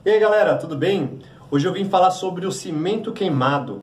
E aí galera, tudo bem? Hoje eu vim falar sobre o cimento queimado.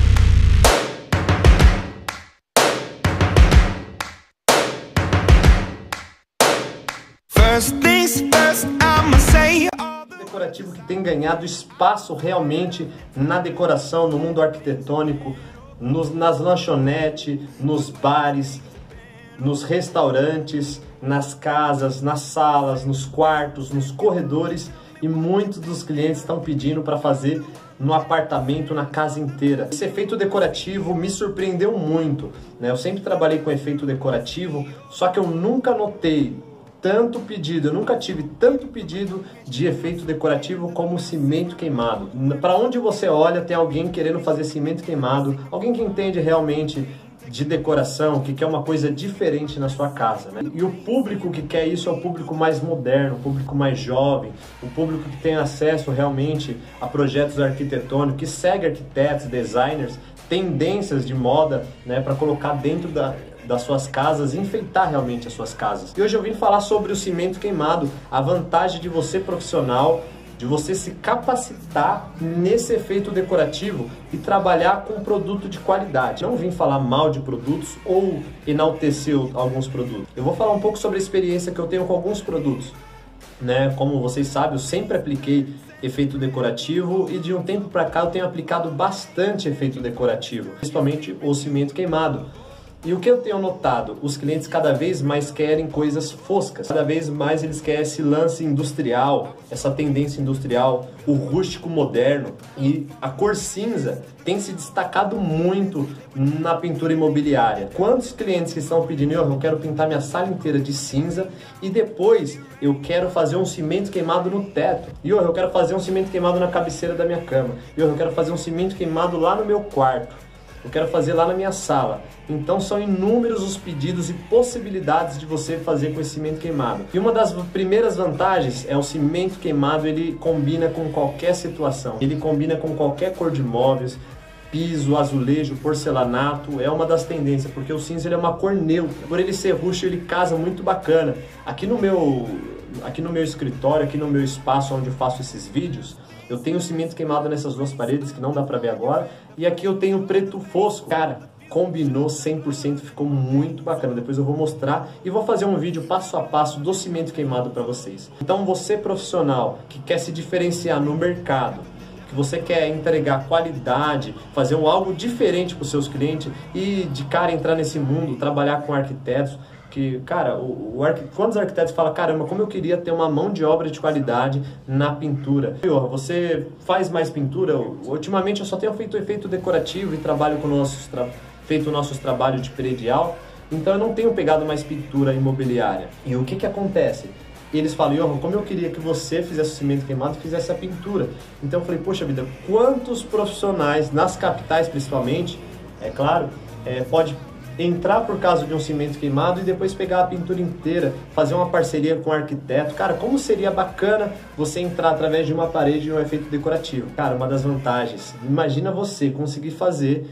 Decorativo que tem ganhado espaço realmente na decoração, no mundo arquitetônico, nas lanchonetes, nos bares, nos restaurantes, nas casas, nas salas, nos quartos, nos corredores, e muitos dos clientes estão pedindo para fazer no apartamento, na casa inteira. Esse efeito decorativo me surpreendeu muito, né? Eu sempre trabalhei com efeito decorativo, só que eu nunca notei tanto pedido, eu nunca tive tanto pedido de efeito decorativo como cimento queimado. Para onde você olha, tem alguém querendo fazer cimento queimado, alguém que entende realmente de decoração, que quer uma coisa diferente na sua casa, né? E o público que quer isso é o público mais moderno, o público mais jovem, o público que tem acesso realmente a projetos arquitetônicos, que segue arquitetos, designers, tendências de moda, né, para colocar dentro das suas casas, enfeitar realmente as suas casas. E hoje eu vim falar sobre o cimento queimado, a vantagem de você profissional, de você se capacitar nesse efeito decorativo e trabalhar com produto de qualidade. Não vim falar mal de produtos ou enaltecer alguns produtos. Eu vou falar um pouco sobre a experiência que eu tenho com alguns produtos, né? Como vocês sabem, eu sempre apliquei efeito decorativo e de um tempo para cá eu tenho aplicado bastante efeito decorativo, principalmente o cimento queimado. E o que eu tenho notado? Os clientes cada vez mais querem coisas foscas, cada vez mais eles querem esse lance industrial, essa tendência industrial, o rústico moderno, e a cor cinza tem se destacado muito na pintura imobiliária. Quantos clientes que estão pedindo, eu quero pintar minha sala inteira de cinza e depois eu quero fazer um cimento queimado no teto, e eu quero fazer um cimento queimado na cabeceira da minha cama, e eu quero fazer um cimento queimado lá no meu quarto, eu quero fazer lá na minha sala. Então são inúmeros os pedidos e possibilidades de você fazer com esse cimento queimado. E uma das primeiras vantagens é o cimento queimado, ele combina com qualquer situação. Ele combina com qualquer cor de móveis, piso, azulejo, porcelanato, é uma das tendências, porque o cinza ele é uma cor neutra. Por ele ser rústico, ele casa muito bacana. Aqui no meu escritório, aqui no meu espaço onde eu faço esses vídeos, eu tenho cimento queimado nessas duas paredes, que não dá pra ver agora, e aqui eu tenho preto fosco. Cara, combinou 100%, ficou muito bacana. Depois eu vou mostrar e vou fazer um vídeo passo a passo do cimento queimado para vocês. Então você profissional que quer se diferenciar no mercado, que você quer entregar qualidade, fazer algo diferente para os seus clientes e de cara entrar nesse mundo, trabalhar com arquitetos, que, cara, quantos arquitetos falam, caramba, como eu queria ter uma mão de obra de qualidade na pintura. Você faz mais pintura? Ultimamente eu só tenho feito efeito decorativo e trabalho com feito nossos trabalhos de predial, então eu não tenho pegado mais pintura imobiliária. E o que que acontece? Eles falam, Johan, como eu queria que você fizesse o cimento queimado e fizesse a pintura. Então eu falei, poxa vida, quantos profissionais, nas capitais principalmente, é claro, pode entrar por causa de um cimento queimado e depois pegar a pintura inteira, fazer uma parceria com o arquiteto. Cara, como seria bacana você entrar através de uma parede e um efeito decorativo. Cara, uma das vantagens, imagina você conseguir fazer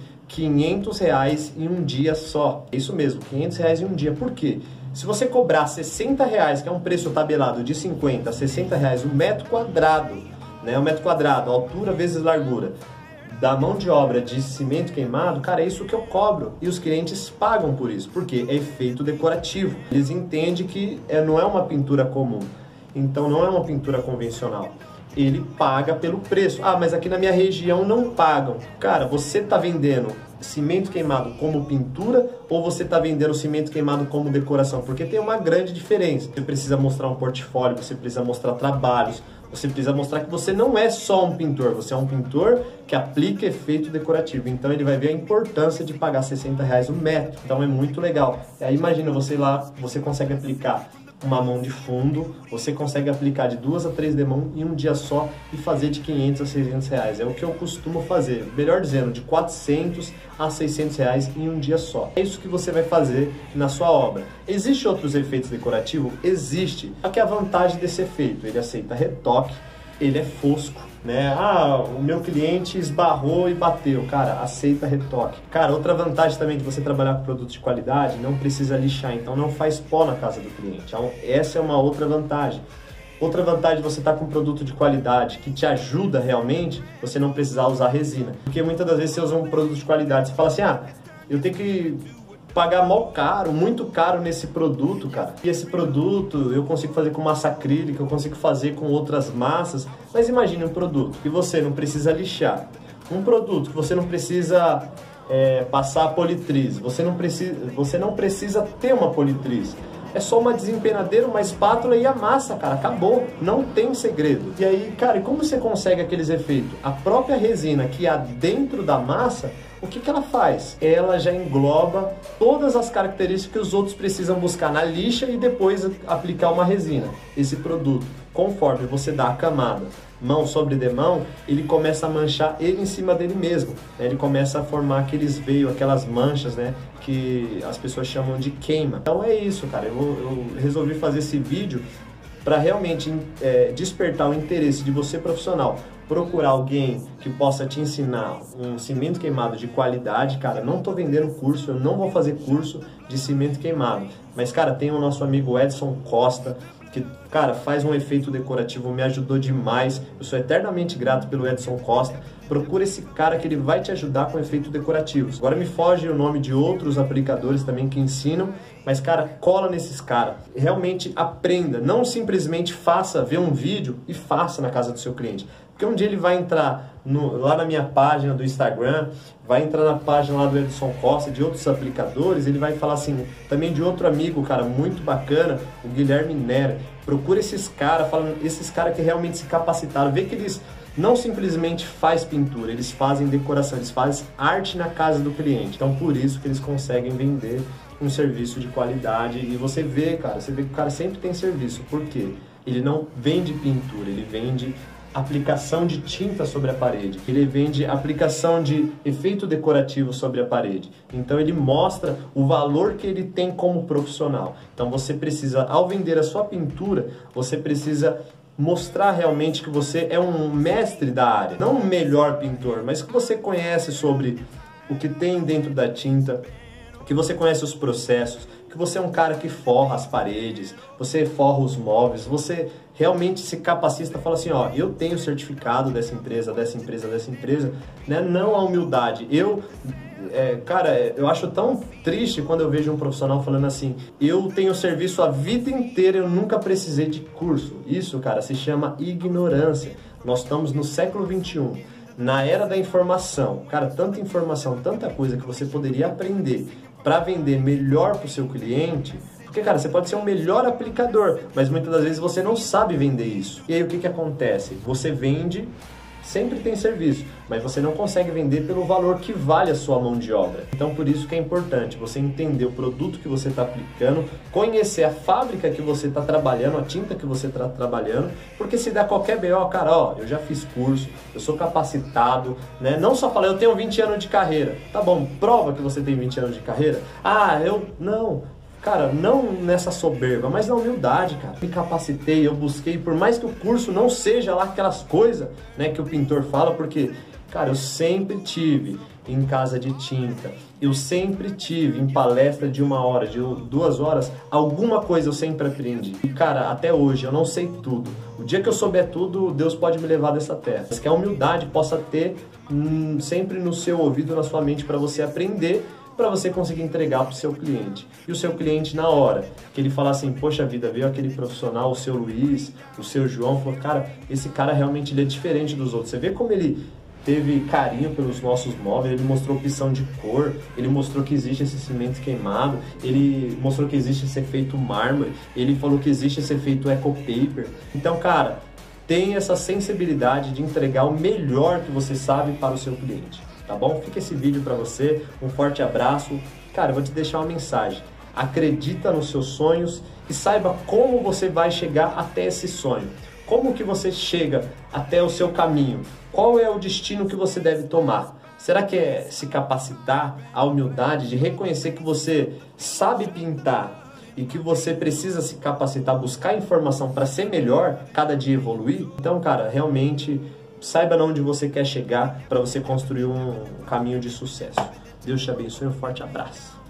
R$500 em um dia só. É isso mesmo, R$500 em um dia. Por quê? Se você cobrar R$60, que é um preço tabelado de 50 a R$60 um metro quadrado, né? Um metro quadrado, altura vezes largura, da mão de obra de cimento queimado, cara, é isso que eu cobro. E os clientes pagam por isso, porque é efeito decorativo. Eles entendem que não é uma pintura comum, então não é uma pintura convencional. Ele paga pelo preço. Ah, mas aqui na minha região não pagam. Cara, você está vendendo cimento queimado como pintura ou você está vendendo cimento queimado como decoração? Porque tem uma grande diferença. Você precisa mostrar um portfólio, você precisa mostrar trabalhos, você precisa mostrar que você não é só um pintor, você é um pintor que aplica efeito decorativo. Então ele vai ver a importância de pagar R$60 o metro. Então é muito legal. Aí imagina você lá, você consegue aplicar uma mão de fundo, você consegue aplicar de 2 a 3 demãos em um dia só e fazer de R$500 a R$600. É o que eu costumo fazer, melhor dizendo, de R$400 a R$600 em um dia só. É isso que você vai fazer na sua obra. Existem outros efeitos decorativos? Existe. Só que a vantagem desse efeito, ele aceita retoque, ele é fosco, né? Ah, o meu cliente esbarrou e bateu. Cara, aceita retoque. Cara, outra vantagem também de você trabalhar com produtos de qualidade, não precisa lixar, então não faz pó na casa do cliente. Então, essa é uma outra vantagem. Outra vantagem de você estar com um produto de qualidade que te ajuda realmente, você não precisar usar resina. Porque muitas das vezes você usa um produto de qualidade, você fala assim, ah, eu tenho que pagar mal caro, muito caro nesse produto, cara. E esse produto eu consigo fazer com massa acrílica, eu consigo fazer com outras massas. Mas imagine um produto que você não precisa lixar, um produto que você não precisa passar politriz, você não precisa ter uma politriz. É só uma desempenadeira, uma espátula e a massa, cara, acabou. Não tem segredo. E aí, cara, e como você consegue aqueles efeitos? A própria resina que há dentro da massa, o que ela faz? Ela já engloba todas as características que os outros precisam buscar na lixa e depois aplicar uma resina. Esse produto, conforme você dá a camada mão sobre demão, ele começa a manchar ele em cima dele mesmo, né? Ele começa a formar aqueles veios, aquelas manchas, né? Que as pessoas chamam de queima. Então é isso, cara. Eu resolvi fazer esse vídeo para realmente despertar o interesse de você profissional. Procurar alguém que possa te ensinar um cimento queimado de qualidade. Cara, não tô vendendo curso, eu não vou fazer curso de cimento queimado. Mas, cara, tem o nosso amigo Edson Costa, que, cara, faz um efeito decorativo, me ajudou demais. Eu sou eternamente grato pelo Edson Costa. Procura esse cara que ele vai te ajudar com efeito decorativos. Agora me foge o nome de outros aplicadores também que ensinam, mas, cara, cola nesses caras. Realmente aprenda, não simplesmente vê um vídeo e faça na casa do seu cliente. Porque um dia ele vai entrar lá na minha página do Instagram, vai entrar na página lá do Edson Costa, de outros aplicadores, ele vai falar assim, também de outro amigo, cara, muito bacana, o Guilherme Nera. Procura esses caras que realmente se capacitaram, vê que eles não simplesmente fazem pintura, eles fazem decoração, eles fazem arte na casa do cliente. Então por isso que eles conseguem vender um serviço de qualidade. E você vê que o cara sempre tem serviço. Por quê? Ele não vende pintura, ele vende aplicação de tinta sobre a parede, ele vende aplicação de efeito decorativo sobre a parede. Então ele mostra o valor que ele tem como profissional. Então você precisa, ao vender a sua pintura, você precisa mostrar realmente que você é um mestre da área, não um melhor pintor, mas que você conhece sobre o que tem dentro da tinta, que você conhece os processos, que você é um cara que forra as paredes, você forra os móveis, você realmente se capacita, fala assim, ó, eu tenho certificado dessa empresa, né? Não a humildade. Cara, eu acho tão triste quando eu vejo um profissional falando assim, eu tenho serviço a vida inteira, eu nunca precisei de curso. Isso, cara, se chama ignorância. Nós estamos no século XXI. Na era da informação, cara, tanta informação, tanta coisa que você poderia aprender para vender melhor para o seu cliente, porque, cara, você pode ser um melhor aplicador, mas muitas das vezes você não sabe vender isso. E aí o que acontece? Você vende, sempre tem serviço, mas você não consegue vender pelo valor que vale a sua mão de obra. Então por isso que é importante você entender o produto que você está aplicando, conhecer a fábrica que você está trabalhando, a tinta que você está trabalhando, porque se der qualquer BO, cara, ó, eu já fiz curso, eu sou capacitado, né? Não só falar, eu tenho 20 anos de carreira. Tá bom, prova que você tem 20 anos de carreira. Ah, não. Cara, não nessa soberba, mas na humildade, cara. Me capacitei, eu busquei, por mais que o curso não seja lá aquelas coisas, né, que o pintor fala, porque, cara, eu sempre tive em casa de tinta, eu sempre tive em palestra de 1 hora, de 2 horas, alguma coisa eu sempre aprendi. E, cara, até hoje eu não sei tudo. O dia que eu souber tudo, Deus pode me levar dessa terra. Mas que a humildade possa ter sempre no seu ouvido, na sua mente, para você aprender, para você conseguir entregar para o seu cliente. E o seu cliente, na hora que ele falar assim, poxa vida, veio aquele profissional, o seu Luiz, o seu João, falou, cara, esse cara realmente ele é diferente dos outros. Você vê como ele teve carinho pelos nossos móveis, ele mostrou opção de cor, ele mostrou que existe esse cimento queimado, ele mostrou que existe esse efeito mármore, ele falou que existe esse efeito eco paper. Então, cara, tenha essa sensibilidade de entregar o melhor que você sabe para o seu cliente. Tá bom? Fica esse vídeo para você, um forte abraço. Cara, eu vou te deixar uma mensagem. Acredita nos seus sonhos e saiba como você vai chegar até esse sonho. Como que você chega até o seu caminho? Qual é o destino que você deve tomar? Será que é se capacitar, a humildade de reconhecer que você sabe pintar e que você precisa se capacitar, buscar informação para ser melhor, cada dia evoluir? Então, cara, realmente saiba onde você quer chegar para você construir um caminho de sucesso. Deus te abençoe, um forte abraço.